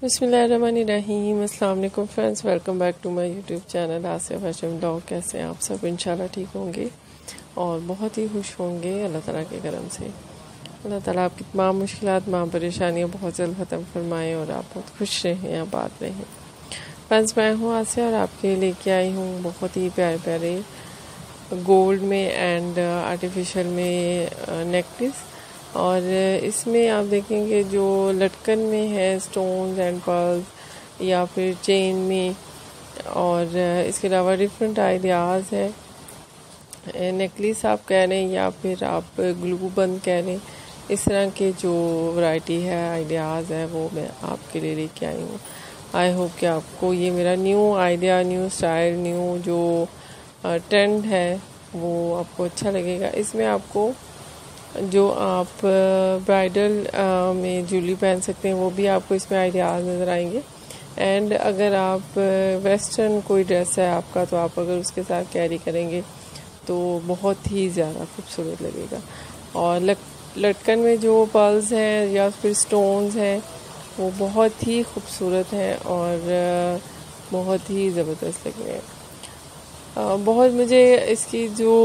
बिस्मिल्लाहिर्रहमानिर्रहीम। अस्सलाम वालेकुम friends, welcome back to my YouTube channel Asiya fashion blog. कैसे हैं आप सब? इंशाल्लाह ठीक होंगे और बहुत ही खुश होंगे अल्लाह ताला के करम से। अल्लाह ताला आपकी तमाम मुश्किलात, तमाम परेशानियाँ बहुत जल्द ख़त्म फरमाएँ और आप बहुत खुश रहें, आबाद रहें। फ्रेंड्स, मैं हूँ आसिया और आपके लिए लेके आई हूँ बहुत ही प्यारे प्यारे गोल्ड में एंड आर्टिफिशियल में नेकलेस। और इसमें आप देखेंगे जो लटकन में है स्टोन्स एंड पर्ल्स या फिर चेन में, और इसके अलावा डिफरेंट आइडियाज़ है। नेकलेस आप कह रहे हैं या फिर आप ग्लू बंद कह रहे हैं, इस तरह के जो वैरायटी है, आइडियाज़ है, वो मैं आपके लिए लेके आई हूँ। आई होप कि आपको ये मेरा new idea, new style, new जो ट्रेंड है वो आपको अच्छा लगेगा। इसमें आपको जो आप ब्राइडल में ज्वेलरी पहन सकते हैं वो भी आपको इसमें आइडियाज़ नज़र आएंगे। एंड अगर आप वेस्टर्न कोई ड्रेस है आपका, तो आप अगर उसके साथ कैरी करेंगे तो बहुत ही ज़्यादा खूबसूरत लगेगा। और लटकन में जो पर्ल्स हैं या फिर स्टोन्स हैं वो बहुत ही खूबसूरत हैं और बहुत ही ज़बरदस्त लग रहे हैं। बहुत मुझे इसकी जो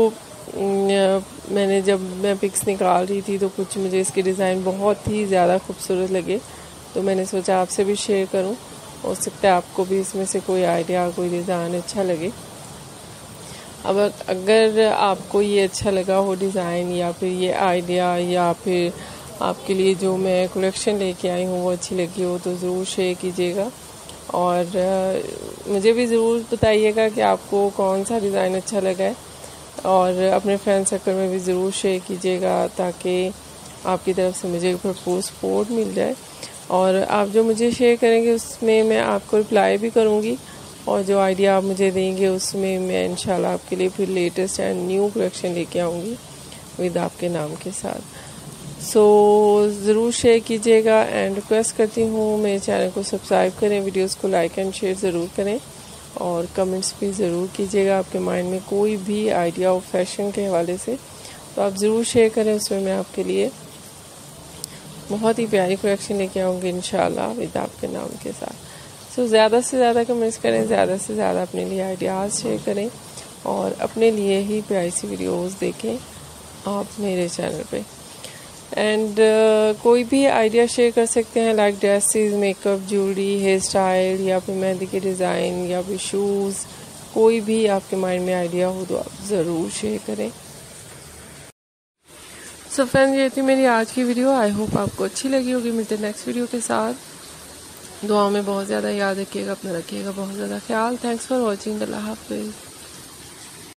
जब मैं पिक्स निकाल रही थी तो कुछ मुझे इसके डिज़ाइन बहुत ही ज़्यादा खूबसूरत लगे, तो मैंने सोचा आपसे भी शेयर करूं। हो सकता है आपको भी इसमें से कोई आइडिया, कोई डिज़ाइन अच्छा लगे। अब अगर आपको ये अच्छा लगा हो डिज़ाइन या फिर ये आइडिया या फिर आपके लिए जो मैं कलेक्शन लेके आई हूँ वो अच्छी लगी हो, तो ज़रूर शेयर कीजिएगा और मुझे भी ज़रूर बताइएगा कि आपको कौन सा डिज़ाइन अच्छा लगा है। और अपने फ्रेंड सर्कल में भी ज़रूर शेयर कीजिएगा ताकि आपकी तरफ से मुझे भरपूर सपोर्ट मिल जाए। और आप जो मुझे शेयर करेंगे उसमें मैं आपको रिप्लाई भी करूँगी, और जो आइडिया आप मुझे देंगे उसमें मैं इंशाल्लाह आपके लिए फिर लेटेस्ट एंड न्यू कलेक्शन लेके आऊँगी विद आपके नाम के साथ। सो ज़रूर शेयर कीजिएगा एंड रिक्वेस्ट करती हूँ मेरे चैनल को सब्सक्राइब करें, वीडियोज़ को लाइक एंड शेयर ज़रूर करें और कमेंट्स भी ज़रूर कीजिएगा। आपके माइंड में कोई भी आइडिया हो फैशन के हवाले से तो आप ज़रूर शेयर करें, उसमें मैं आपके लिए बहुत ही प्यारी कलेक्शन लेके आऊँगी इंशाल्लाह विद आपके नाम के साथ। सो ज़्यादा से ज़्यादा कमेंट्स करें, ज़्यादा से ज़्यादा अपने लिए आइडियाज़ शेयर करें और अपने लिए ही प्यारी सी वीडियोज़ देखें आप मेरे चैनल पे। एंड कोई भी आइडिया शेयर कर सकते हैं, like dresses, makeup, jewellery, hair style या फिर मेहंदी के डिज़ाइन या फिर शूज़, कोई भी आपके माइंड में आइडिया हो तो आप ज़रूर शेयर करें। सो फ्रेंड्स, ये थी मेरी आज की वीडियो। आई होप आपको अच्छी लगी होगी। मिलते नेक्स्ट वीडियो के साथ। दुआ में बहुत ज़्यादा याद रखिएगा, अपना रखिएगा बहुत ज़्यादा ख्याल। Thanks for watching. अल्लाह हाफिज़।